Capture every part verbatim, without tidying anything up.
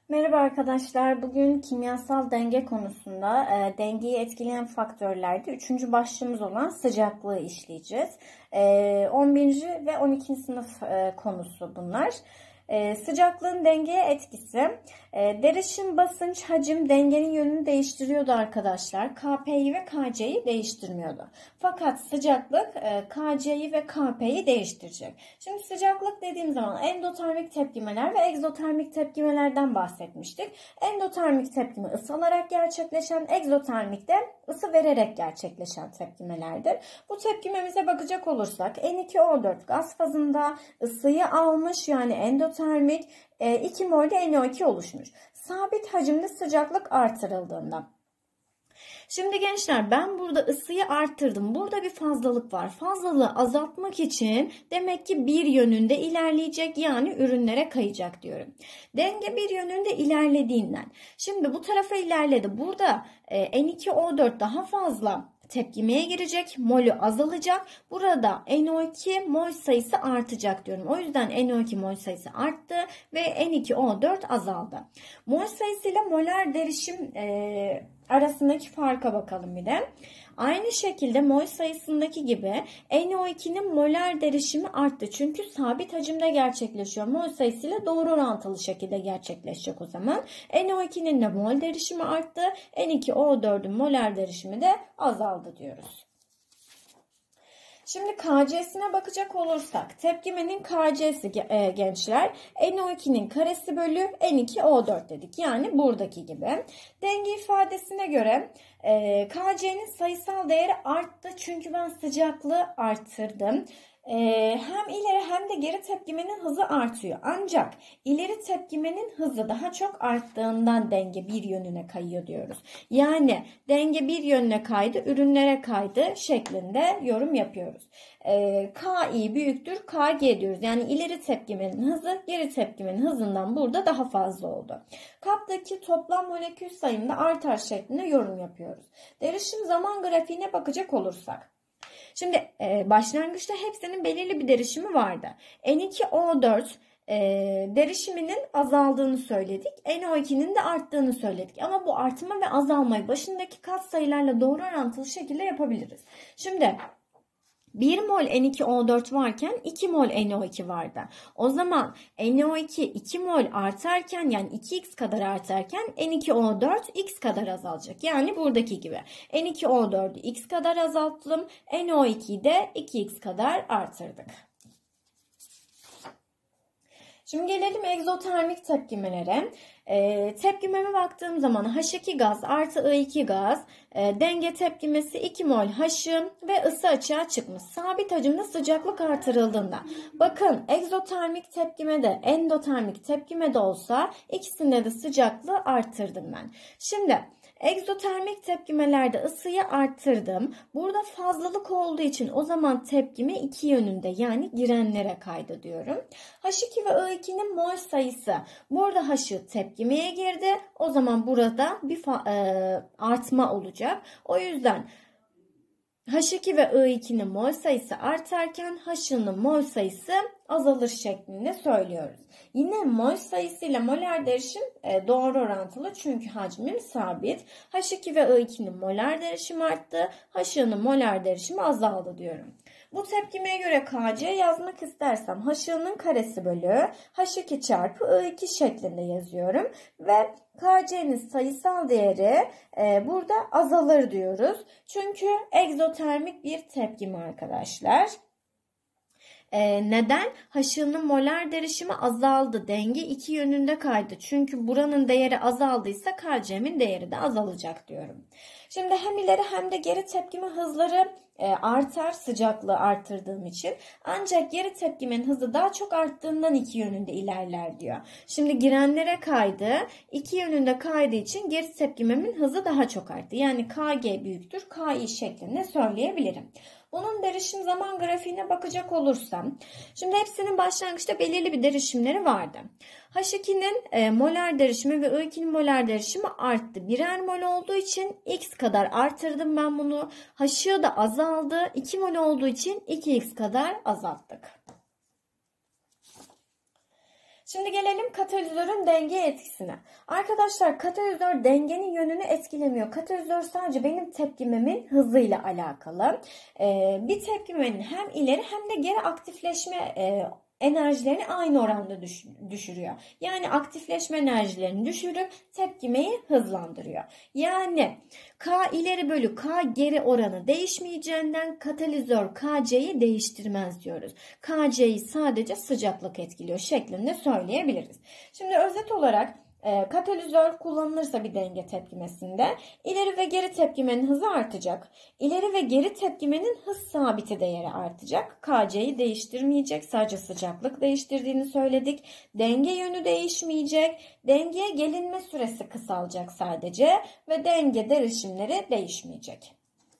Merhaba arkadaşlar. Bugün kimyasal denge konusunda e, dengeyi etkileyen faktörlerde üçüncü başlığımız olan sıcaklığı işleyeceğiz. E, on birinci ve on ikinci sınıf e, konusu bunlar. E, sıcaklığın dengeye etkisi. E, derişim, basınç, hacim dengenin yönünü değiştiriyordu arkadaşlar. K P'yi ve K C'yi değiştirmiyordu. Fakat sıcaklık e, K C'yi ve K P'yi değiştirecek. Şimdi sıcaklık dediğim zaman endotermik tepkimeler ve egzotermik tepkimelerden bahsetmiştik. Endotermik tepkime ısı alarak gerçekleşen, egzotermik de ısı vererek gerçekleşen tepkimelerdir. Bu tepkimemize bakacak olursak N iki O dört gaz fazında ısıyı almış, yani endotermik, iki mol de N O iki oluşmuş. Sabit hacimde sıcaklık artırıldığında. Şimdi gençler, ben burada ısıyı arttırdım. Burada bir fazlalık var. Fazlalığı azaltmak için demek ki bir yönünde ilerleyecek, yani ürünlere kayacak diyorum. Denge bir yönünde ilerlediğinden. Şimdi bu tarafa ilerledi. Burada N iki O dört daha fazla tepkimeye girecek. Molü azalacak. Burada N O iki mol sayısı artacak diyorum. O yüzden N O iki mol sayısı arttı ve N iki O dört azaldı. Mol sayısıyla molar derişim e, arasındaki farka bakalım bir de. Aynı şekilde mol sayısındaki gibi N O ikinin molar derişimi arttı. Çünkü sabit hacimde gerçekleşiyor. Mol sayısıyla doğru orantılı şekilde gerçekleşecek o zaman. N O ikinin de mol derişimi arttı. N iki O dördün molar derişimi de azaldı diyoruz. Şimdi K C'sine bakacak olursak, tepkimenin K C'si e, gençler N O ikinin karesi bölü N iki O dört dedik. Yani buradaki gibi. Denge ifadesine göre e, K C'nin sayısal değeri arttı çünkü ben sıcaklığı arttırdım. Ee, hem ileri hem de geri tepkimenin hızı artıyor. Ancak ileri tepkimenin hızı daha çok arttığından denge bir yönüne kayıyor diyoruz. Yani denge bir yönüne kaydı, ürünlere kaydı şeklinde yorum yapıyoruz. Ee, K I büyüktür K G diyoruz. Yani ileri tepkimenin hızı geri tepkimenin hızından burada daha fazla oldu. Kaptaki toplam molekül sayımda artar şeklinde yorum yapıyoruz. Derişim zaman grafiğine bakacak olursak. Şimdi e, başlangıçta hepsinin belirli bir derişimi vardı. N iki O dört e, derişiminin azaldığını söyledik. N O ikinin de arttığını söyledik. Ama bu artma ve azalmayı başındaki katsayılarla doğru orantılı şekilde yapabiliriz. Şimdi bir mol N iki O dört varken iki mol N O iki vardı. O zaman N O iki iki mol artarken, yani iki x kadar artarken N iki O dört x kadar azalacak. Yani buradaki gibi. N iki O dördü x kadar azalttım. N O ikiyi de iki x kadar artırdık. Şimdi gelelim egzotermik tepkimelere. E, tepkimeme baktığım zaman H iki gaz artı I iki gaz, e, denge tepkimesi iki mol H'ım ve ısı açığa çıkmış. Sabit hacimde sıcaklık artırıldığında. Bakın, egzotermik tepkimede, endotermik tepkimede olsa ikisinde de sıcaklığı arttırdım ben. Şimdi egzotermik tepkimelerde ısıyı arttırdım. Burada fazlalık olduğu için o zaman tepkime iki yönünde, yani girenlere kaydı diyorum. H iki ve I ikinin mol sayısı. Burada H'ı tepkimeye girdi. O zaman burada bir e, artma olacak. O yüzden H iki ve I ikinin mol sayısı artarken H'ın mol sayısı azalır şeklinde söylüyoruz. Yine mol sayısıyla molar derişim doğru orantılı çünkü hacmim sabit. H iki ve I ikinin molar derişimi arttı. H'ın molar derişimi azaldı diyorum. Bu tepkimeye göre K C yazmak istersem H'ın karesi bölü H iki çarpı I iki şeklinde yazıyorum. Ve K C'nin sayısal değeri e, burada azalır diyoruz. Çünkü egzotermik bir tepkime arkadaşlar. Ee, neden? H'ının molar derişimi azaldı. Denge iki yönünde kaydı. Çünkü buranın değeri azaldıysa K C'min değeri de azalacak diyorum. Şimdi hem ileri hem de geri tepkime hızları e, artar sıcaklığı arttırdığım için. Ancak geri tepkimin hızı daha çok arttığından iki yönünde ilerler diyor. Şimdi girenlere kaydı. İki yönünde kaydığı için geri tepkimemin hızı daha çok arttı. Yani K G büyüktür K I şeklinde söyleyebilirim. Bunun derişim zaman grafiğine bakacak olursam, şimdi hepsinin başlangıçta belirli bir derişimleri vardı. H ikinin e, molar derişimi ve I ikinin molar derişimi arttı. Birer mol olduğu için x kadar artırdım ben bunu. H'ı da azaldı. iki mol olduğu için iki x kadar azalttık. Şimdi gelelim katalizörün denge etkisine. Arkadaşlar katalizör dengenin yönünü etkilemiyor. Katalizör sadece benim tepkimemin hızıyla alakalı. Ee, bir tepkimenin hem ileri hem de geri aktifleşme e, enerjilerini aynı oranda düşürüyor. Yani aktifleşme enerjilerini düşürüp tepkimeyi hızlandırıyor. Yani K ileri bölü K geri oranı değişmeyeceğinden katalizör K C'yi değiştirmez diyoruz. K C'yi sadece sıcaklık etkiliyor şeklinde söyleyebiliriz. Şimdi özet olarak E, katalizör kullanılırsa bir denge tepkimesinde ileri ve geri tepkimenin hızı artacak. İleri ve geri tepkimenin hız sabiti değeri artacak. K C'yi değiştirmeyecek. Sadece sıcaklık değiştirdiğini söyledik. Denge yönü değişmeyecek. Dengeye gelinme süresi kısalacak sadece ve denge derişimleri değişmeyecek.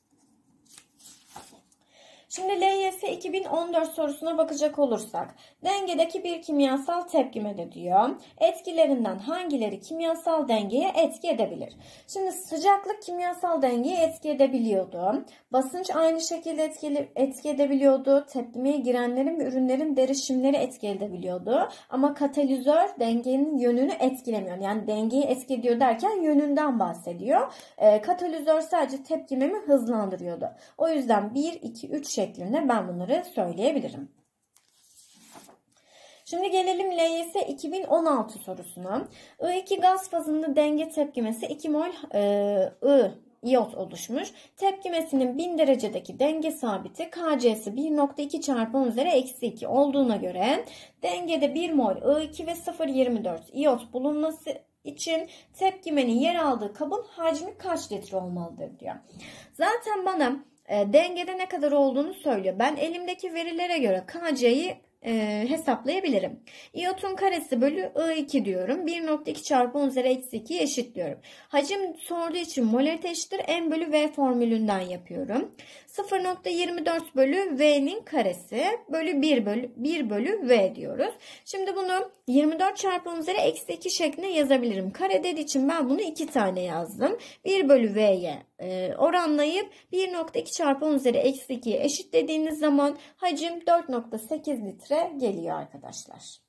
Şimdi L Y S iki bin on dört sorusuna bakacak olursak, dengedeki bir kimyasal tepkimede diyor, etkilerinden hangileri kimyasal dengeye etki edebilir? Şimdi sıcaklık kimyasal dengeye etki edebiliyordu. Basınç aynı şekilde etkili, etki edebiliyordu. Tepkimeye girenlerin ve ürünlerin derişimleri etki edebiliyordu. Ama katalizör dengenin yönünü etkilemiyor. Yani dengeyi etki ediyor derken yönünden bahsediyor. E, katalizör sadece tepkimemi hızlandırıyordu. O yüzden bir, iki, üç şeklinde ben bunları söyleyebilirim. Şimdi gelelim L Y S iki bin on altı sorusuna. I iki gaz fazında denge tepkimesi iki mol e, I iyot oluşmuş. Tepkimesinin bin derecedeki denge sabiti K C'si bir nokta iki çarpı on üzeri eksi iki olduğuna göre dengede bir mol I iki ve sıfır virgül yirmi dört iyot bulunması için tepkimenin yer aldığı kabın hacmi kaç litre olmalıdır diyor. Zaten bana e, dengede ne kadar olduğunu söylüyor. Ben elimdeki verilere göre K C'yi e, hesaplayabilirim. İyotun karesi bölü I iki diyorum. bir nokta iki çarpı on üzeri eksi iki'yi eşitliyorum. Hacim sorduğu için molarite eşittir M bölü V formülünden yapıyorum. sıfır nokta yirmi dört bölü V'nin karesi bölü bir bölü bir bölü V diyoruz. Şimdi bunu yirmi dört çarpı on üzeri eksi iki şeklinde yazabilirim. Kare dediği için ben bunu iki tane yazdım. bir bölü V'ye e, oranlayıp bir nokta iki çarpı on üzeri eksi iki'ye eşitlediğiniz zaman hacim dört nokta sekiz litre geliyor arkadaşlar.